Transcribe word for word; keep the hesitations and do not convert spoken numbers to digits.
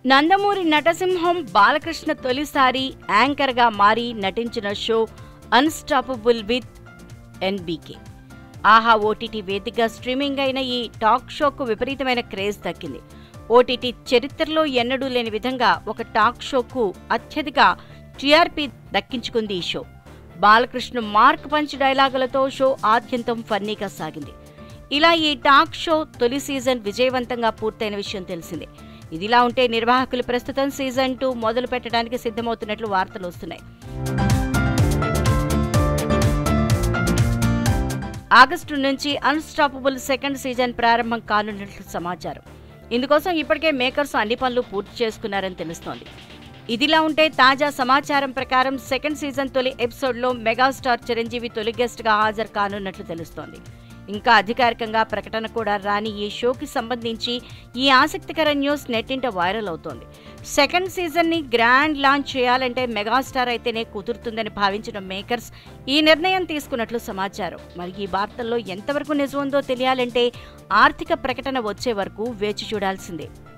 నందమూరి నటసింహం బాలకృష్ణ తొలిసారి యాంకర్గా మారి నటించిన show Unstoppable with NBK. Aha OTT వేదికగా స్ట్రీమింగ్ అయిన ఈ టాక్ షోకు విపరీతమైన క్రేజ్ దక్కింది. ఓటీటీ చరిత్రలో ఎన్నడూ లేని విధంగా ఒక టాక్ షోకు అత్యధిక టీఆర్పీ దక్కించుకుంది ఈ షో. బాలకృష్ణ మార్క్ పంచ్ డైలాగులతో షో ఆద్యంతం ఫన్నీగా సాగింది. ఇలా ఈ టాక్ షో తొలి సీజన్ విజయవంతంగా పూర్తయిన విషయం తెలిసిందే. ఇదిలా ఉంటే నిర్వాహకులు ప్రస్తుతం సీజన్ టూ మొదలు పెట్టడానికి సిద్ధమవుతున్నట్లు వార్తలు వస్తున్నాయి. ఆగస్టు నుంచి అన్స్టాపబుల్ సెకండ్ సీజన్ ప్రారంభం కానున్నట్లు సమాచారం. ఇందుకోసం ఇప్పటికే మేకర్స్ అన్ని పనులు పూర్తి చేసుకున్నారని తెలుస్తోంది. ఇదిలా ఉంటే తాజా సమాచారం ప్రకారం సెకండ్ సీజన్ తొలి ఎపిసోడ్లో మెగాస్టార్ చిరంజీవి తొలి గెస్ట్గా హాజరు కానున్నట్లు తెలుస్తోంది. ఇంకా అధికారికంగా ప్రకటన కూడా రాని ఈ షోకి సంబంధించి ఈ ఆసక్తికర న్యూస్ నెట్టింట వైరల్ అవుతోంది. సెకండ్ సీజన్ని గ్రాండ్ లాంచ్ చేయాలంటే మెగాస్టార్ అయితేనే కుదురుతుందని భావించిన మేకర్స్ ఈ నిర్ణయం తీసుకున్నట్లు సమాచారం. మరి ఈ వార్తల్లో ఎంతవరకు నిజముందో తెలియాలంటే ఆర్థిక ప్రకటన వచ్చే వరకు వేచి చూడాల్సిందే.